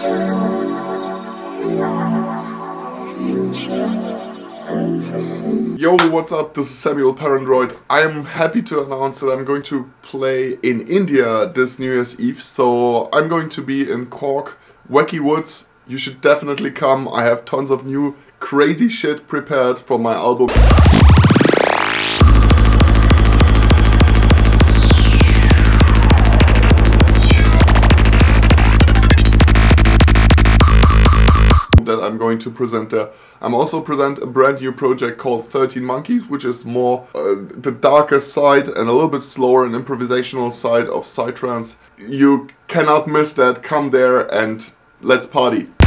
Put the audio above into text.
Yo, what's up? This is Samuel Parandroid. I am happy to announce that I'm going to play in India this New Year's Eve. So I'm going to be in Cork, Whacky Woods. You should definitely come. I have tons of new crazy shit prepared for my album. That I'm going to present there. I'm also present a brand new project called 13 Monkeys, which is more the darker side and a little bit slower and improvisational side of psytrance. You cannot miss that. Come there and let's party.